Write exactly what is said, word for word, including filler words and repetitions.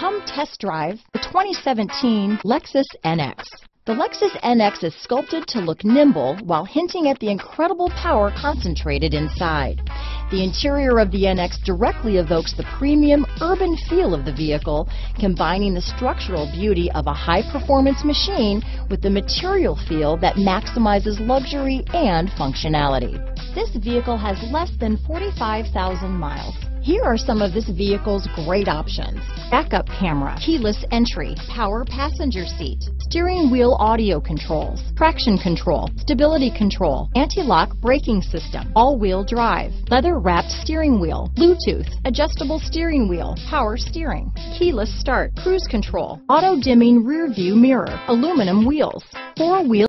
Come test drive the twenty seventeen Lexus N X. The Lexus N X is sculpted to look nimble while hinting at the incredible power concentrated inside. The interior of the N X directly evokes the premium urban feel of the vehicle, combining the structural beauty of a high-performance machine with the material feel that maximizes luxury and functionality. This vehicle has less than forty-five thousand miles. Here are some of this vehicle's great options: backup camera, keyless entry, power passenger seat, steering wheel audio controls, traction control, stability control, anti-lock braking system, all-wheel drive, leather-wrapped steering wheel, Bluetooth, adjustable steering wheel, power steering, keyless start, cruise control, auto-dimming rear view mirror, aluminum wheels, four-wheel